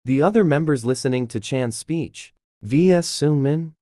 The other members listening to Chan's speech. vs Seungmin.